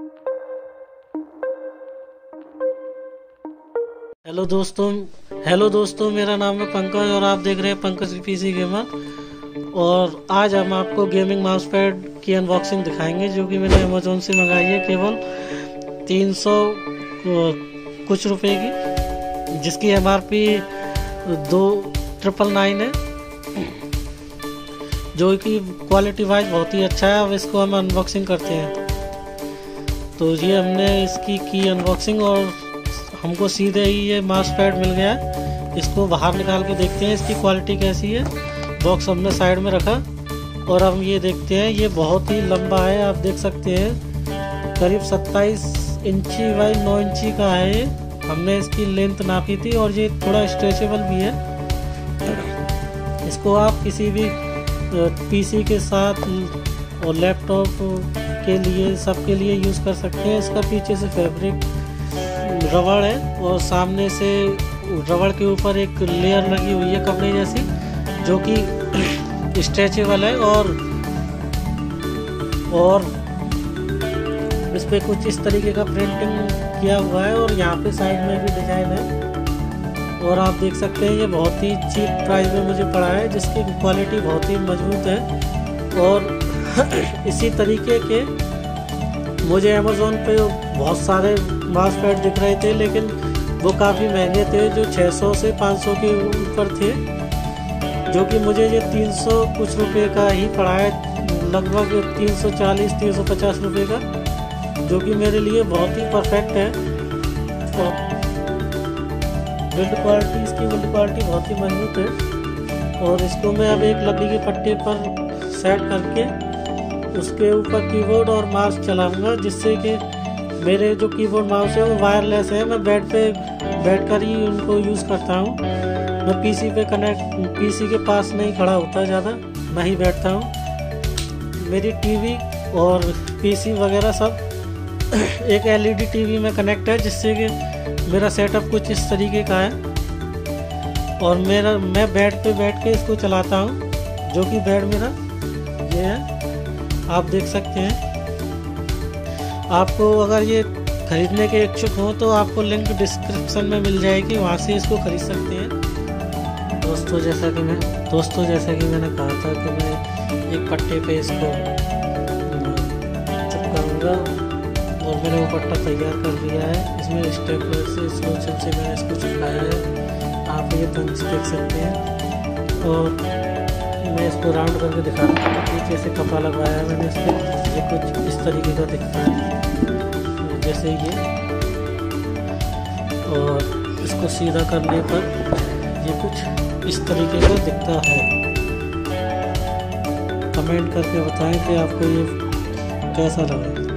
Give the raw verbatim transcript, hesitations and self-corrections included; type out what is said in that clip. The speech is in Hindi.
हेलो दोस्तों हेलो दोस्तों मेरा नाम है पंकज और आप देख रहे हैं पंकज पीसी गेमर। और आज हम आपको गेमिंग माउस पैड की अनबॉक्सिंग दिखाएंगे जो कि मैंने अमेजोन से मंगाई है केवल तीन सौ कुछ रुपए की, जिसकी एमआरपी दो ट्रिपल नाइन है, जो कि क्वालिटी वाइज बहुत ही अच्छा है। अब इसको हम अनबॉक्सिंग करते हैं। तो ये हमने इसकी की अनबॉक्सिंग और हमको सीधे ही ये माउस पैड मिल गया। इसको बाहर निकाल के देखते हैं इसकी क्वालिटी कैसी है। बॉक्स हमने साइड में रखा और हम ये देखते हैं। ये बहुत ही लंबा है, आप देख सकते हैं करीब सत्ताईस इंची बाई नौ इंची का है ये। हमने इसकी लेंथ नापी थी और ये थोड़ा स्ट्रेचेबल भी है। इसको आप किसी भी पीसी के साथ और लैपटॉप के लिए सबके लिए यूज़ कर सकते हैं। इसका पीछे से फैब्रिक रबड़ है और सामने से रबड़ के ऊपर एक लेयर लगी हुई है कपड़े जैसी, जो कि स्ट्रेचेबल है। और और इस पे कुछ इस तरीके का प्रिंटिंग किया हुआ है और यहाँ पे साइड में भी डिजाइन है। और आप देख सकते हैं ये बहुत ही चीप प्राइस में मुझे पड़ा है, जिसकी क्वालिटी बहुत ही मजबूत है। और इसी तरीके के मुझे अमेज़ोन पे बहुत सारे माउस पैड दिख रहे थे, लेकिन वो काफ़ी महंगे थे, जो छह सौ से पाँच सौ के ऊपर थे, जो कि मुझे ये तीन सौ कुछ रुपए का ही पड़ा है, लगभग तीन सौ चालीस तीन सौ पचास रुपए का, जो कि मेरे लिए बहुत ही परफेक्ट है। और बिल्ड क्वालिटी इसकी बिल्ड क्वालिटी बहुत ही मजबूत है। और इसको मैं अब एक लकड़ी के पट्टे पर सेट करके उसके ऊपर कीबोर्ड और माउस चलाऊंगा, जिससे कि मेरे जो कीबोर्ड माउस है वो वायरलेस है। मैं बेड पे बैठ कर ही उनको यूज़ करता हूँ। मैं पीसी पे कनेक्ट पीसी के पास नहीं खड़ा होता, ज़्यादा मैं ही बैठता हूँ। मेरी टीवी और पीसी वगैरह सब एक एलईडी टीवी में कनेक्ट है, जिससे कि मेरा सेटअप कुछ इस तरीके का है। और मेरा मैं बेड पे बैठ के इसको चलाता हूँ, जो कि बेड मेरा ये है, आप देख सकते हैं। आपको अगर ये खरीदने के इच्छुक हो तो आपको लिंक डिस्क्रिप्शन में मिल जाएगी, वहाँ से इसको खरीद सकते हैं। दोस्तों जैसा कि मैं दोस्तों जैसा कि मैंने कहा था कि मैं एक पट्टे पे इसको चिपकाऊंगा और मैंने वो पट्टा तैयार कर लिया है। इसमें स्टेपलर से स्लोचन से मैंने इसको चिपकाया है, आप ये ढंग से देख सकते हैं। और मैं इसको राउंड करके दिखा रहा हूँ। पीछे से कपड़ा लगवाया है मैंने इसको, ये कुछ इस तरीके का दिखता है जैसे ये। और इसको सीधा करने पर ये कुछ इस तरीके का दिखता है। कमेंट करके बताएं कि आपको ये कैसा लगा।